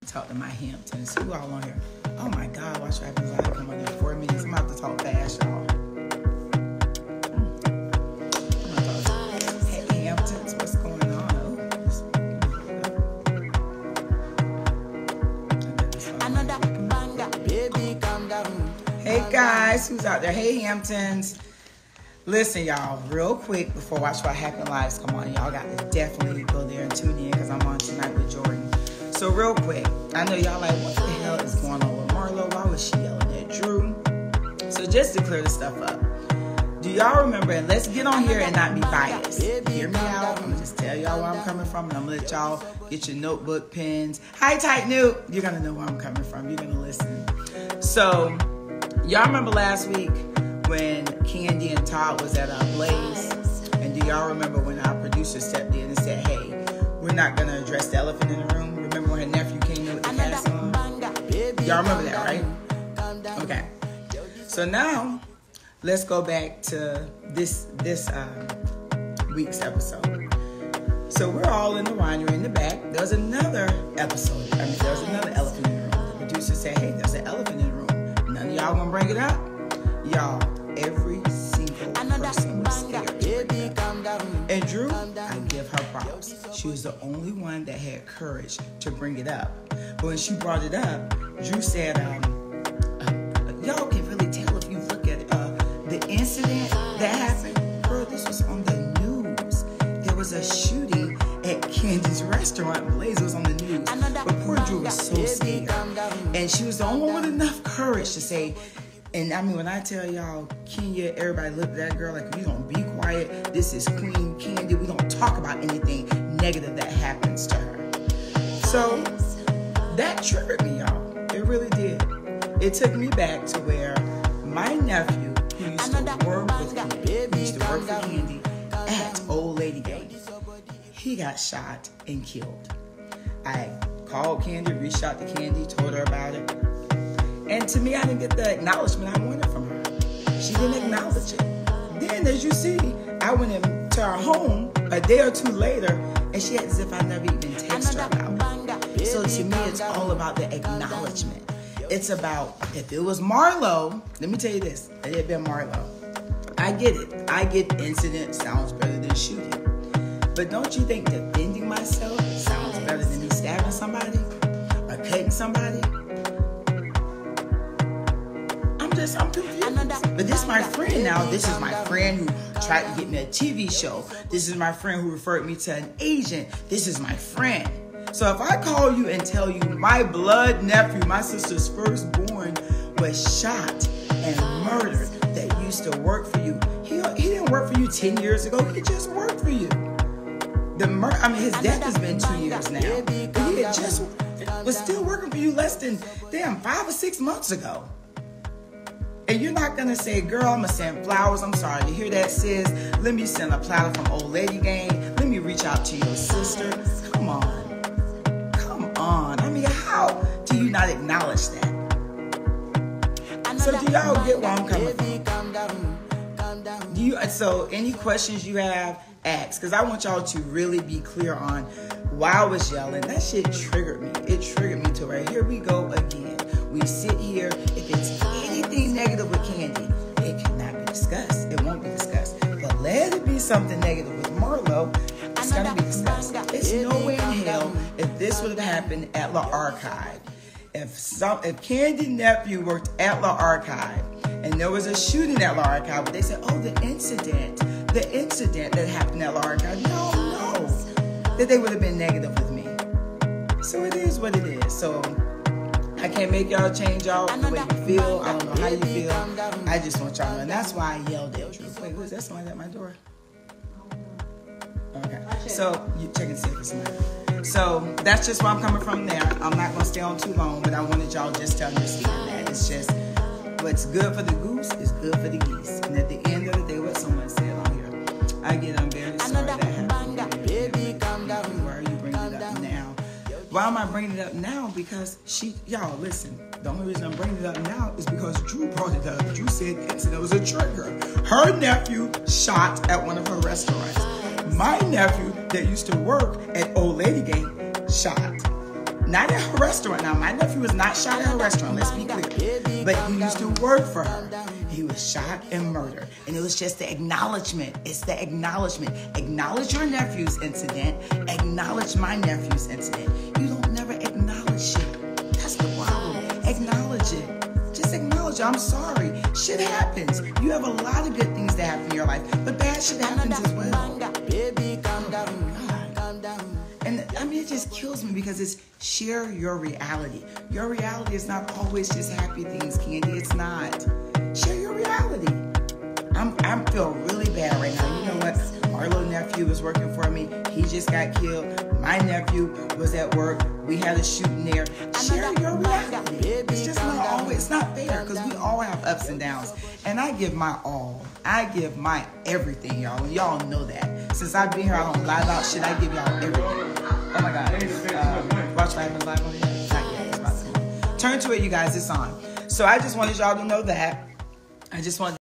talk to my Hamptons. Who all on here? Oh my God, watch what happens. I come on there 4 minutes. I'm about to talk fast, y'all. Hey Hamptons, what's going on? Baby, calm down. Hey guys, who's out there? Hey Hamptons. Listen, y'all, real quick before Watch What Happened Lives come on, y'all got to definitely go there and tune in because I'm on tonight with Jordan. So real quick, I know y'all like, what the hell is going on with Marlo? Why was she yelling at Drew? So just to clear the stuff up, do y'all remember, and let's get on here and not be biased. Hear me out. I'm going to just tell y'all where I'm coming from, and I'm going to let y'all get your notebook, pens. Hi, Tight Newt. You're going to know where I'm coming from. You're going to listen. So y'all remember last week when Candy and Todd was at Blaze? And do y'all remember when our producer stepped in and said, hey, we're not going to address the elephant in the room? Remember when her nephew came in with the cast on? Y'all remember that, right? Okay. So now, let's go back to this week's episode. So we're all in the winery in the back. There's another episode. There's another elephant in the room. The producer said, hey, there's an elephant in the room. None of y'all gonna bring it up? Y'all, every single person was scared to bring it up. And Drew, I give her props. She was the only one that had courage to bring it up. But when she brought it up, Drew said, y'all can really tell if you look at the incident that happened. Girl, this was on the news. There was a shooting at Candy's restaurant. Blaze was on the news. But poor Drew was so scared. And she was the only one with enough courage to say, and I mean, when I tell y'all, Kenya, everybody looked at that girl like, we don't be quiet. This is Queen Candy. We don't talk about anything negative that happens to her. So that triggered me, y'all. It really did. It took me back to where my nephew, who used to work with Candy, who used to work for Candy at Old Lady Gang, he got shot and killed. I called Candy, reached out to Candy, told her about it. And to me, I didn't get the acknowledgement I wanted from her. She didn't acknowledge it. Then, as you see, I went into her home a day or two later, and she acted as if I never even texted her about it. So to me, it's all about the acknowledgement. It's about, if it was Marlo, let me tell you this, it had been Marlo. I get it. I get incident sounds better than shooting. But don't you think defending myself sounds better than me stabbing somebody or cutting somebody? I'm confused. But this is my friend now. This is my friend who tried to get me a TV show. This is my friend who referred me to an agent. This is my friend. So if I call you and tell you my blood nephew, my sister's firstborn, was shot and murdered, that used to work for you. He didn't work for you 10 years ago. He just worked for you. His death has been 2 years now. But he had just was still working for you less than 5 or 6 months ago. And you're not going to say, girl, I'm going to send flowers. I'm sorry to hear that, sis. Let me send a platter from Old Lady Gang. Let me reach out to your sister. Come on. I mean, how do you not acknowledge that? So do y'all get where I'm coming from? So any questions you have, ask. Because I want y'all to really be clear on why I was yelling. That shit triggered me. It triggered me to where here we go again. We sit here. If it's anything negative with Candy, it cannot be discussed. It won't be discussed. But let it be something negative with Marlo, it's going to be discussed. It's no way in hell if this would have happened at La Archive. If Candy's nephew worked at La Archive and there was a shooting at La Archive, but they said, oh, the incident that happened at La Archive, no, that they would have been negative with me. So it is what it is. So I can't make y'all change y'all the way you feel. I don't know how you feel. I just want y'all to know. And that's why I yelled at Drew. Wait, who is that? Someone at my door? Okay. So you check and see if it's mine. So that's just where I'm coming from there. I'm not going to stay on too long, but I wanted y'all just to understand that. It's just what's good for the goose is good for the geese. And at the end of the day, what someone said on here, I'm very sorry that happened. Baby, calm down. Why are you bringing it up now? Why am I bringing it up now? Because y'all, listen. The only reason I'm bringing it up now is because Drew brought it up. Drew said the incident was a trigger. Her nephew shot at one of her restaurants. My nephew that used to work at Old Lady Gang shot. Not at her restaurant. Now, my nephew was not shot at her restaurant, let's be clear. But he used to work for her. He was shot and murdered. And it was just the acknowledgement. It's the acknowledgement. Acknowledge your nephew's incident. Acknowledge my nephew's incident. You don't never acknowledge shit. That's the problem. Acknowledge it. Just acknowledge it. I'm sorry. Shit happens. You have a lot of good things that happen in your life, but bad shit happens as well. Baby, calm down, calm down. And I mean, it just kills me because it's share your reality. Your reality is not always just happy things, Candy. It's not. Share your reality. I feel really bad right now. You know what? Marlo nephew was working for me. He just got killed. My nephew was at work. We had a shooting there. Share your reality. It's just not always. It's not fair because we all have ups and downs. And I give my all. I give my everything, y'all. And y'all know that. Since I've been here, I don't lie about shit. I give y'all everything. Oh my God. Watch what happens live on the net. Not yet. It's about to. Turn to it, you guys. It's on. So I just wanted y'all to know that. I just wanted